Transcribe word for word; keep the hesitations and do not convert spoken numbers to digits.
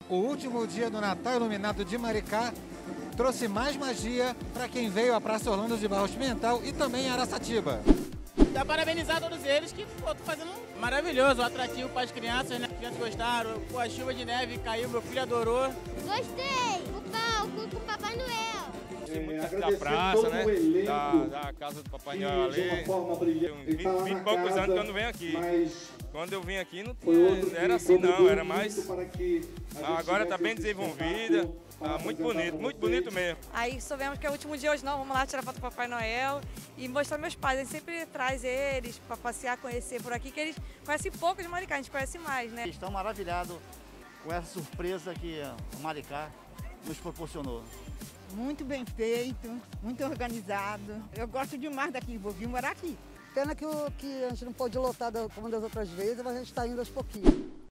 O último dia do Natal iluminado de Maricá trouxe mais magia para quem veio à Praça Orlando de Barros Pimentel e também em Araçatiba. Dá parabenizar todos eles que estão fazendo um maravilhoso, um atrativo para as crianças, né? As crianças gostaram, pô, a chuva de neve caiu, meu filho adorou. Gostei! O palco com o Papai Noel. Gostei muito da praça, né? Da, da casa do Papai Noel ali. Tem uns vinte, vinte e poucos anos que eu não venho aqui. Quando eu vim aqui não tinha, era assim não, era mais... Agora está bem desenvolvida, tá muito bonito, muito bonito mesmo. Aí soubemos que é o último dia hoje não, vamos lá tirar foto com o Papai Noel e mostrar meus pais. A gente sempre traz eles para passear, conhecer por aqui, que eles conhecem pouco de Maricá, a gente conhece mais, né? Estão maravilhados com essa surpresa que o Maricá nos proporcionou. Muito bem feito, muito organizado. Eu gosto demais daqui, vou vir morar aqui. Pena que, o, que a gente não pôde lotar como das outras vezes, mas a gente está indo aos pouquinhos.